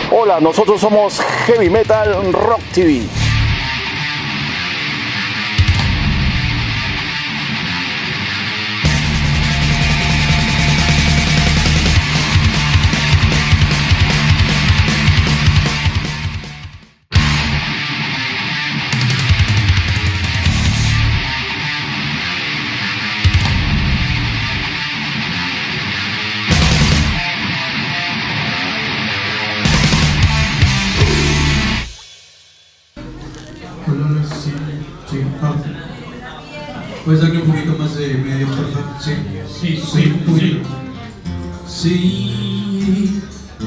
Hola, nosotros somos Heavy Metal Rock TV. Sí. ¿Puedes darle un poquito más de medio, por favor? Sí, un poquito. Sí.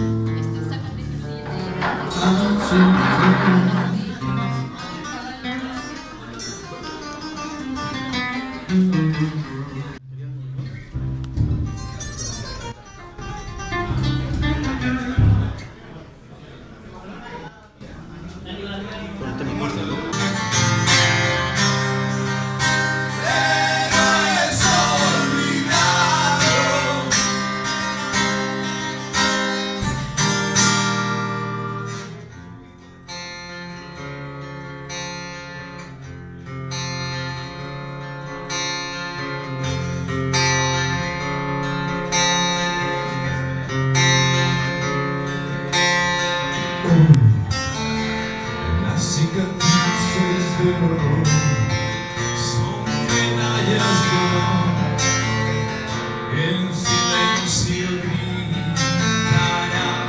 Las cicatrices de dolor son medallas de honor, en silencio gritarán.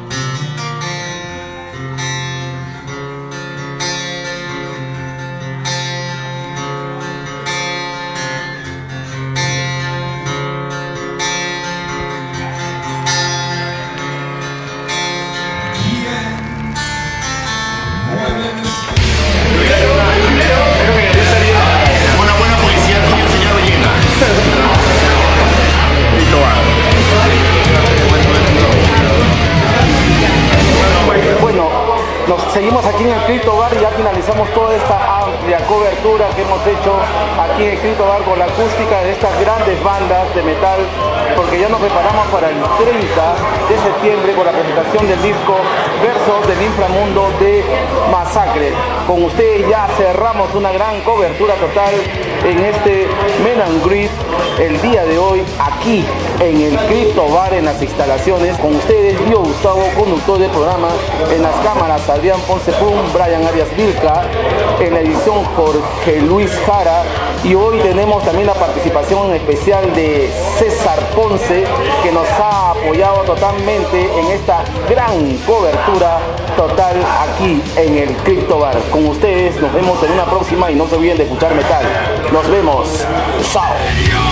Una buena policía tuya, señor Ballena. Bueno, nos seguimos aquí en el Crypto Bar y ya finalizamos toda esta amplia cobertura que hemos hecho aquí en el Crypto Bar con la acústica de estas grandes bandas de metal, porque ya nos preparamos para el 30 de septiembre con la presentación del disco Versos del Inframundo de Masacre. Con ustedes ya cerramos una gran cobertura total en este Men and Greet el día de hoy aquí en el Crypto Bar, en las instalaciones. Con ustedes yo, Gustavo, conductor del programa, en las cámaras Adrián Ponce Pum, Brian Arias Vilca, en la edición Jorge Luis Jara, y hoy tenemos también la participación especial de César Ponce, que nos ha apoyado totalmente en esta gran cobertura total aquí en el Crypto Bar. Con ustedes nos vemos en una próxima y no se olviden de escuchar metal. Nos vemos. Chao.